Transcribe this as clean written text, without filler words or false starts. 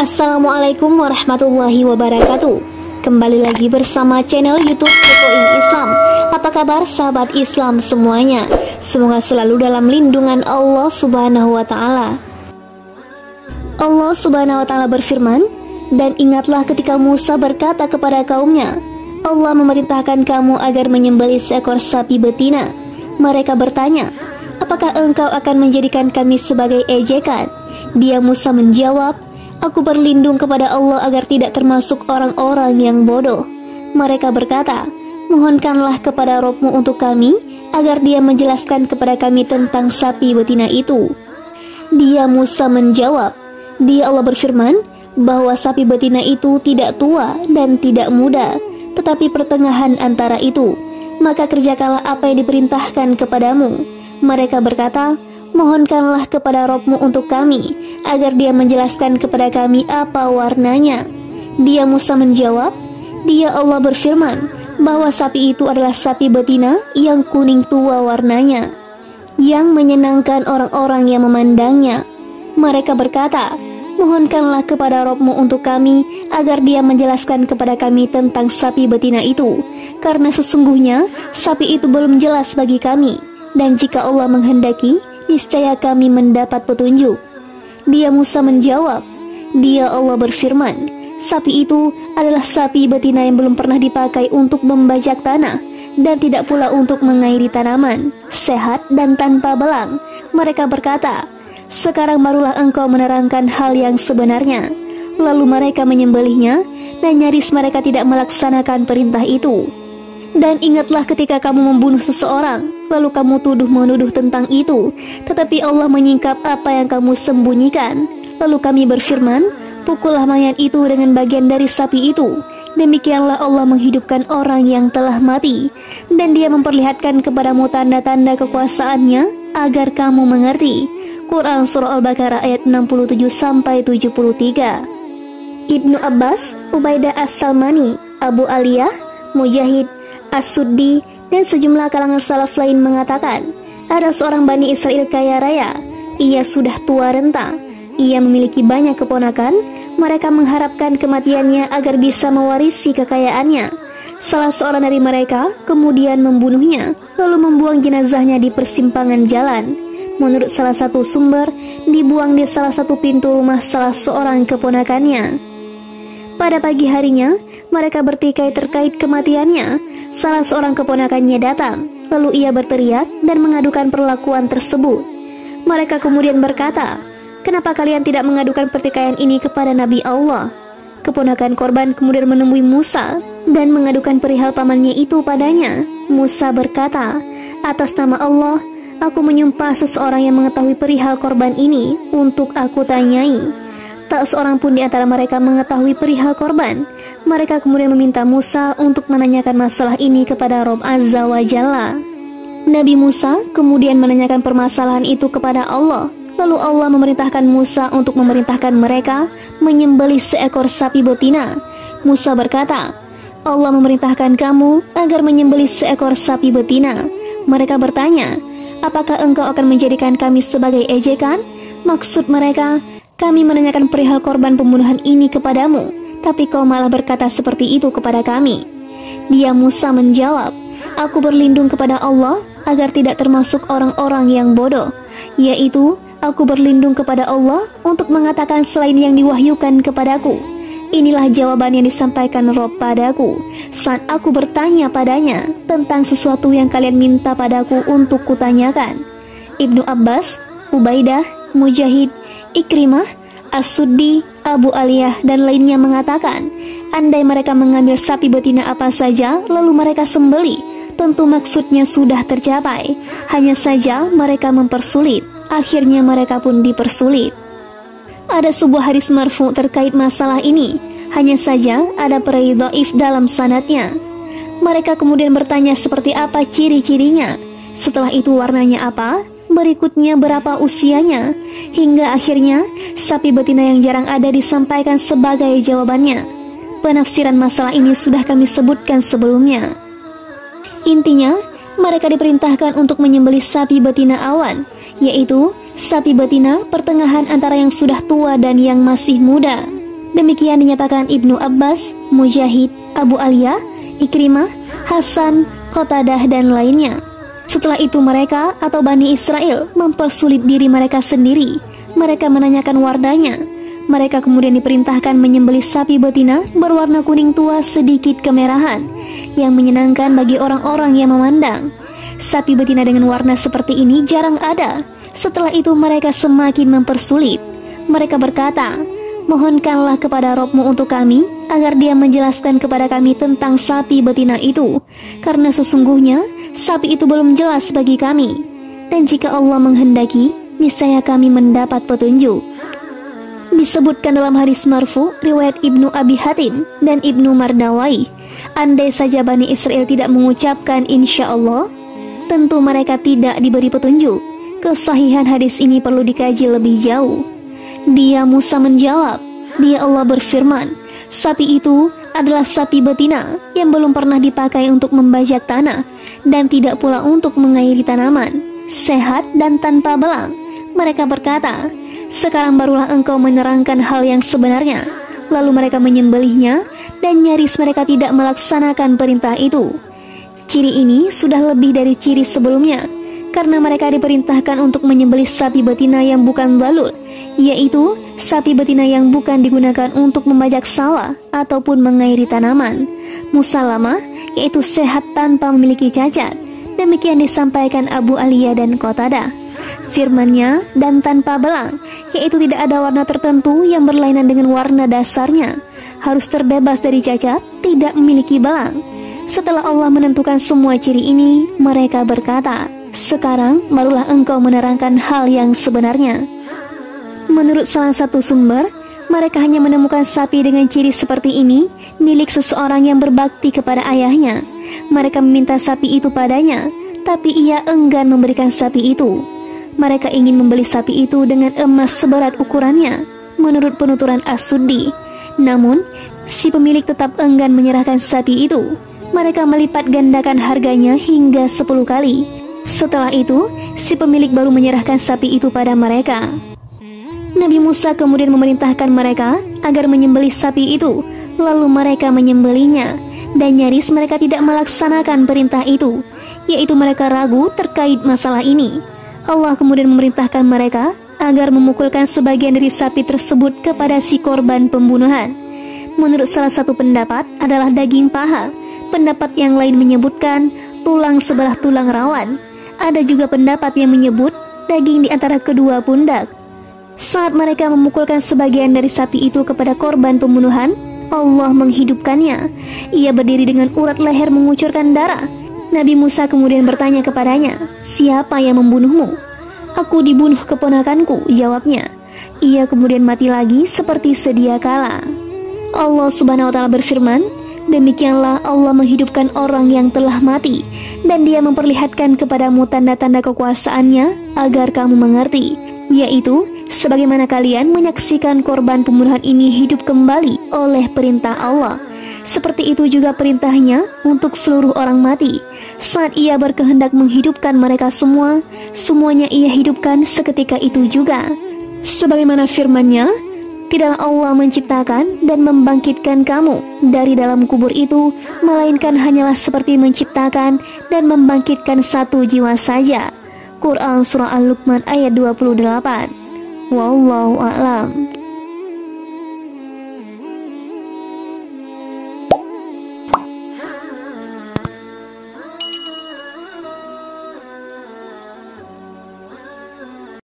Assalamualaikum warahmatullahi wabarakatuh. Kembali lagi bersama channel YouTube Kepoin Islam. Apa kabar sahabat Islam semuanya? Semoga selalu dalam lindungan Allah Subhanahu wa Ta'ala. Allah Subhanahu wa Ta'ala berfirman, "Dan ingatlah ketika Musa berkata kepada kaumnya, Allah memerintahkan kamu agar menyembelih seekor sapi betina. Mereka bertanya, apakah engkau akan menjadikan kami sebagai ejekan? Dia Musa menjawab, aku berlindung kepada Allah agar tidak termasuk orang-orang yang bodoh. Mereka berkata, mohonkanlah kepada Rabb-Mu untuk kami, agar dia menjelaskan kepada kami tentang sapi betina itu. Dia Musa menjawab, dia Allah berfirman, bahwa sapi betina itu tidak tua dan tidak muda, tetapi pertengahan antara itu. Maka kerjakanlah apa yang diperintahkan kepadamu. Mereka berkata, mohonkanlah kepada Rabb-Mu untuk kami, agar dia menjelaskan kepada kami apa warnanya. Dia Musa menjawab, dia Allah berfirman, bahwa sapi itu adalah sapi betina yang kuning tua warnanya, yang menyenangkan orang-orang yang memandangnya. Mereka berkata, mohonkanlah kepada Rabb-Mu untuk kami, agar dia menjelaskan kepada kami tentang sapi betina itu, karena sesungguhnya sapi itu belum jelas bagi kami, dan jika Allah menghendaki, niscaya kami mendapat petunjuk. Dia Musa menjawab, dia Allah berfirman, sapi itu adalah sapi betina yang belum pernah dipakai untuk membajak tanah, dan tidak pula untuk mengairi tanaman, sehat dan tanpa belang. Mereka berkata, sekarang barulah engkau menerangkan hal yang sebenarnya. Lalu mereka menyembelihnya, dan nyaris mereka tidak melaksanakan perintah itu. Dan ingatlah ketika kamu membunuh seseorang, lalu kamu tuduh-menuduh tentang itu, tetapi Allah menyingkap apa yang kamu sembunyikan. Lalu kami berfirman, pukullah mayat itu dengan bagian dari sapi itu. Demikianlah Allah menghidupkan orang yang telah mati, dan dia memperlihatkan kepadamu tanda-tanda kekuasaannya, agar kamu mengerti. Quran Surah Al-Baqarah ayat 67-73. Ibnu Abbas, Ubaidah As-Salmani, Abu Aliyah, Mujahid, As-Suddi, dan sejumlah kalangan salaf lain mengatakan, ada seorang Bani Israel kaya raya. Ia sudah tua renta. Ia memiliki banyak keponakan. Mereka mengharapkan kematiannya agar bisa mewarisi kekayaannya. Salah seorang dari mereka kemudian membunuhnya, lalu membuang jenazahnya di persimpangan jalan. Menurut salah satu sumber, dibuang di salah satu pintu rumah salah seorang keponakannya. Pada pagi harinya, mereka bertikai terkait kematiannya. Salah seorang keponakannya datang, lalu ia berteriak dan mengadukan perlakuan tersebut. Mereka kemudian berkata, kenapa kalian tidak mengadukan pertikaian ini kepada Nabi Allah? Keponakan korban kemudian menemui Musa dan mengadukan perihal pamannya itu padanya. Musa berkata, atas nama Allah, aku menyumpah seseorang yang mengetahui perihal korban ini untuk aku tanyai. Tak seorang pun di antara mereka mengetahui perihal korban. Mereka kemudian meminta Musa untuk menanyakan masalah ini kepada Rabb Azza wa Jalla. Nabi Musa kemudian menanyakan permasalahan itu kepada Allah. Lalu Allah memerintahkan Musa untuk memerintahkan mereka menyembelih seekor sapi betina. Musa berkata, Allah memerintahkan kamu agar menyembelih seekor sapi betina. Mereka bertanya, apakah engkau akan menjadikan kami sebagai ejekan? Maksud mereka, kami menanyakan perihal korban pembunuhan ini kepadamu, tapi kau malah berkata seperti itu kepada kami. Dia Musa menjawab, aku berlindung kepada Allah agar tidak termasuk orang-orang yang bodoh, yaitu aku berlindung kepada Allah untuk mengatakan selain yang diwahyukan kepadaku. Inilah jawaban yang disampaikan Rabb padaku saat aku bertanya padanya tentang sesuatu yang kalian minta padaku untuk kutanyakan. Ibnu Abbas, Ubaidah, Mujahid, Ikrimah, As-Suddi, Abu Aliyah, dan lainnya mengatakan, andai mereka mengambil sapi betina apa saja lalu mereka sembelih, tentu maksudnya sudah tercapai. Hanya saja mereka mempersulit. Akhirnya mereka pun dipersulit. Ada sebuah hadis marfu terkait masalah ini. Hanya saja ada perawi dhaif dalam sanadnya. Mereka kemudian bertanya seperti apa ciri-cirinya. Setelah itu warnanya apa? Berikutnya berapa usianya? Hingga akhirnya sapi betina yang jarang ada disampaikan sebagai jawabannya. Penafsiran masalah ini sudah kami sebutkan sebelumnya. Intinya, mereka diperintahkan untuk menyembelih sapi betina awan, yaitu sapi betina pertengahan antara yang sudah tua dan yang masih muda. Demikian dinyatakan Ibnu Abbas, Mujahid, Abu Aliyah, Ikrimah, Hasan, Qatadah, dan lainnya. Setelah itu mereka atau Bani Israel mempersulit diri mereka sendiri. Mereka menanyakan warnanya. Mereka kemudian diperintahkan menyembelih sapi betina berwarna kuning tua sedikit kemerahan, yang menyenangkan bagi orang-orang yang memandang. Sapi betina dengan warna seperti ini jarang ada. Setelah itu mereka semakin mempersulit. Mereka berkata, "Mohonkanlah kepada Rabb-Mu untuk kami, agar Dia menjelaskan kepada kami tentang sapi betina itu, karena sesungguhnya sapi itu belum jelas bagi kami. Dan jika Allah menghendaki, niscaya kami mendapat petunjuk." Disebutkan dalam hadis marfu riwayat Ibnu Abi Hatim dan Ibnu Mardawai, andai saja Bani Israel tidak mengucapkan insya Allah, tentu mereka tidak diberi petunjuk. Kesahihan hadis ini perlu dikaji lebih jauh. Dia Musa menjawab, "Dia Allah berfirman, sapi itu adalah sapi betina yang belum pernah dipakai untuk membajak tanah dan tidak pula untuk mengairi tanaman, sehat dan tanpa belang." Mereka berkata, "Sekarang barulah engkau menerangkan hal yang sebenarnya." Lalu mereka menyembelihnya dan nyaris mereka tidak melaksanakan perintah itu. Ciri ini sudah lebih dari ciri sebelumnya, karena mereka diperintahkan untuk menyembelih sapi betina yang bukan balul, yaitu sapi betina yang bukan digunakan untuk membajak sawah ataupun mengairi tanaman. Musallamah, yaitu sehat tanpa memiliki cacat. Demikian disampaikan Abu Aliyah dan Qatadah. Firman-Nya, "dan tanpa belang", yaitu tidak ada warna tertentu yang berlainan dengan warna dasarnya, harus terbebas dari cacat, tidak memiliki belang. Setelah Allah menentukan semua ciri ini, mereka berkata, "Sekarang barulah engkau menerangkan hal yang sebenarnya." Menurut salah satu sumber, mereka hanya menemukan sapi dengan ciri seperti ini milik seseorang yang berbakti kepada ayahnya. Mereka meminta sapi itu padanya, tapi ia enggan memberikan sapi itu. Mereka ingin membeli sapi itu dengan emas seberat ukurannya, menurut penuturan As-Suddi. Namun, si pemilik tetap enggan menyerahkan sapi itu. Mereka melipat gandakan harganya hingga 10 kali. Setelah itu, si pemilik baru menyerahkan sapi itu pada mereka. Nabi Musa kemudian memerintahkan mereka agar menyembelih sapi itu. Lalu mereka menyembelihnya, dan nyaris mereka tidak melaksanakan perintah itu, yaitu mereka ragu terkait masalah ini. Allah kemudian memerintahkan mereka agar memukulkan sebagian dari sapi tersebut kepada si korban pembunuhan. Menurut salah satu pendapat adalah daging paha. Pendapat yang lain menyebutkan tulang sebelah tulang rawan. Ada juga pendapat yang menyebut daging di antara kedua pundak. Saat mereka memukulkan sebagian dari sapi itu kepada korban pembunuhan, Allah menghidupkannya. Ia berdiri dengan urat leher mengucurkan darah. Nabi Musa kemudian bertanya kepadanya, "Siapa yang membunuhmu?" "Aku dibunuh keponakanku," jawabnya. Ia kemudian mati lagi seperti sedia kala. Allah Subhanahu wa Ta'ala berfirman, "Demikianlah Allah menghidupkan orang yang telah mati, dan Dia memperlihatkan kepadamu tanda-tanda kekuasaannya agar kamu mengerti, yaitu sebagaimana kalian menyaksikan korban pembunuhan ini hidup kembali oleh perintah Allah. Seperti itu juga perintahnya untuk seluruh orang mati. Saat Ia berkehendak menghidupkan mereka semua, semuanya Ia hidupkan seketika itu juga. Sebagaimana firman-Nya, tidaklah Allah menciptakan dan membangkitkan kamu dari dalam kubur itu, melainkan hanyalah seperti menciptakan dan membangkitkan satu jiwa saja." Quran Surah Al-Luqman ayat 28. Wallahu a'lam.